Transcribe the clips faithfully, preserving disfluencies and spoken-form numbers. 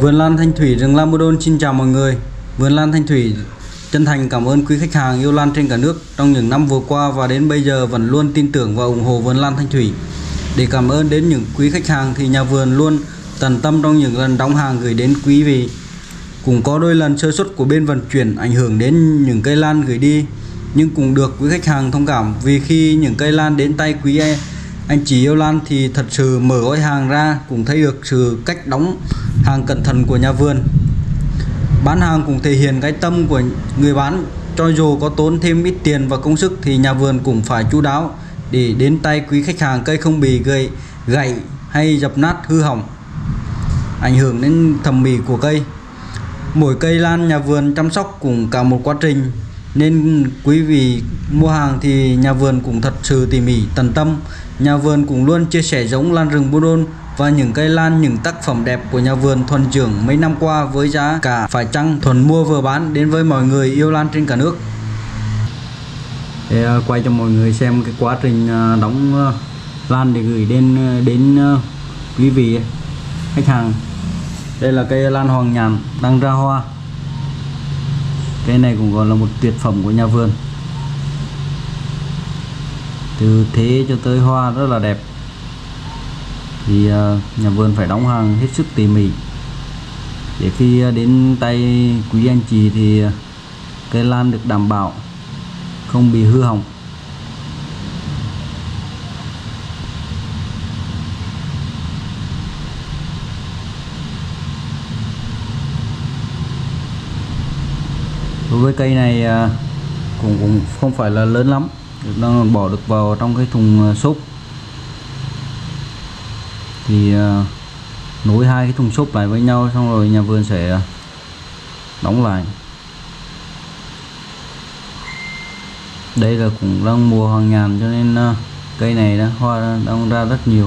Vườn lan Thanh Thủy rừng Lamodon xin chào mọi người. Vườn lan Thanh Thủy chân thành cảm ơn quý khách hàng yêu lan trên cả nước trong những năm vừa qua và đến bây giờ vẫn luôn tin tưởng và ủng hộ vườn lan Thanh Thủy. Để cảm ơn đến những quý khách hàng thì nhà vườn luôn tận tâm trong những lần đóng hàng gửi đến quý vị. Cũng có đôi lần sơ suất của bên vận chuyển ảnh hưởng đến những cây lan gửi đi, nhưng cũng được quý khách hàng thông cảm, vì khi những cây lan đến tay quý anh chị yêu lan thì thật sự mở gói hàng ra cũng thấy được sự cách đóng hàng cẩn thận của nhà vườn. Bán hàng cũng thể hiện cái tâm của người bán, cho dù có tốn thêm ít tiền và công sức thì nhà vườn cũng phải chu đáo để đến tay quý khách hàng cây không bị gãy gãy hay dập nát hư hỏng, ảnh hưởng đến thẩm mỹ của cây. Mỗi cây lan nhà vườn chăm sóc cũng cả một quá trình, nên quý vị mua hàng thì nhà vườn cũng thật sự tỉ mỉ tận tâm. Nhà vườn cũng luôn chia sẻ giống lan rừng Bodol và những cây lan, những tác phẩm đẹp của nhà vườn thuần trưởng mấy năm qua với giá cả phải chăng thuần mua vừa bán đến với mọi người yêu lan trên cả nước. Để quay cho mọi người xem cái quá trình đóng lan để gửi đến đến quý vị khách hàng. Đây là cây lan hoàng nhàn đang ra hoa. Cây này cũng gọi là một tuyệt phẩm của nhà vườn, từ thế cho tới hoa rất là đẹp. Thì nhà vườn phải đóng hàng hết sức tỉ mỉ để khi đến tay quý anh chị thì cây lan được đảm bảo không bị hư hỏng. Đối với cây này cũng, cũng không phải là lớn lắm, nó bỏ được vào trong cái thùng xốp. Thì uh, nối hai cái thùng xốp lại với nhau, xong rồi nhà vườn sẽ đóng lại. Đây là cũng đang mùa hoàng nhàn cho nên uh, cây này đã hoa đang ra rất nhiều.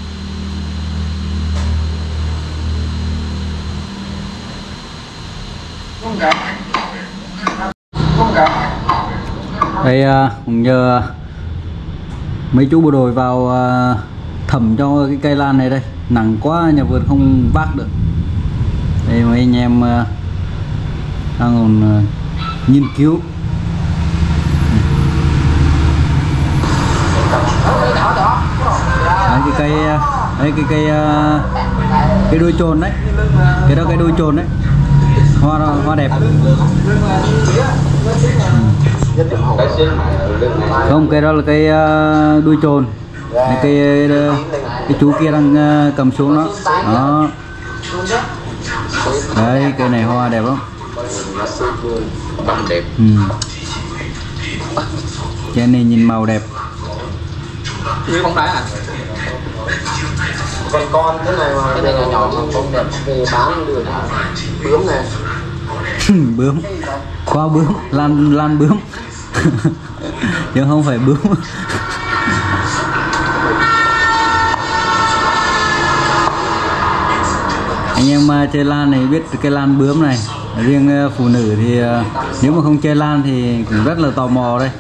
Đây uh, cũng nhờ mấy chú bộ đội vào uh, thẩm cho cái cây lan này, đây nặng quá nhà vườn không vác được. Đây mấy anh em uh, đang còn uh, nghiên cứu. Đấy, cái cây uh, đây cái cây uh, cái đuôi chồn đấy, cái đó cái đuôi chồn đấy, hoa hoa đẹp. Không, cái đó là cây uh, đuôi chồn. Cái, cái, cái chú kia đang uh, cầm xuống đó. Đó. Đấy, cây này hoa đẹp lắm. Ừ. Cái này nhìn màu đẹp. Như bóng đá à? Còn con thế này mà cái này nhỏ nhỏ mà không đẹp về bán được bướm này. Bướm. Qua bướm, lan lan bướm. chứ không phải bướm. Anh em chơi lan này biết cái lan bướm này. Riêng phụ nữ thì nếu mà không chơi lan thì cũng rất là tò mò đây.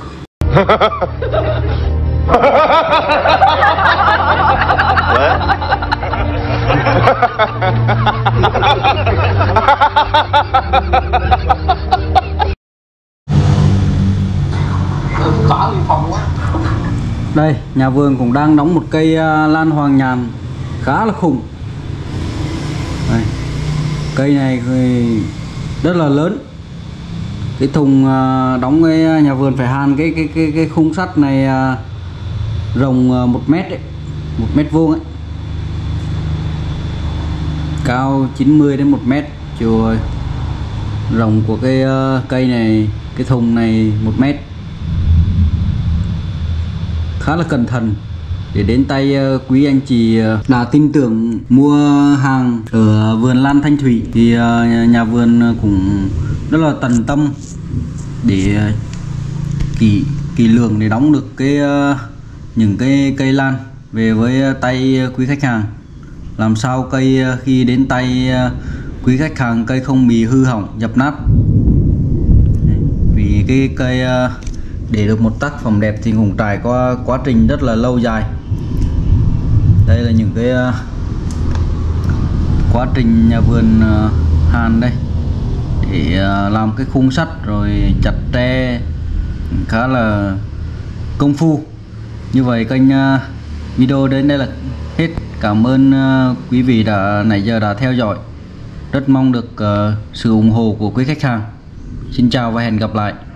Đây, nhà vườn cũng đang đóng một cây lan hoàng nhàn khá là khủng. Đây, cây này rất là lớn. Cái thùng đóng cái nhà vườn phải hàn cái cái cái cái khung sắt này rộng một mét đấy, một mét vuông ấy, cao chín mươi đến một mét, chiều rộng của cái cây này, cái thùng này một mét, khá là cẩn thận để đến tay quý anh chị đã tin tưởng mua hàng ở vườn lan Thanh Thủy. Thì nhà vườn cũng rất là tận tâm để kỹ kỹ lưỡng để đóng được cái những cái cây lan về với tay quý khách hàng, làm sao cây khi đến tay quý khách hàng cây không bị hư hỏng dập nát. Vì cái cây để được một tác phẩm đẹp thì cũng trải qua quá trình rất là lâu dài. Đây là những cái quá trình nhà vườn hàn đây để làm cái khung sắt rồi chặt tre khá là công phu. Như vậy kênh video đến đây là hết. Cảm ơn quý vị đã nãy giờ đã theo dõi, rất mong được sự ủng hộ của quý khách hàng. Xin chào và hẹn gặp lại.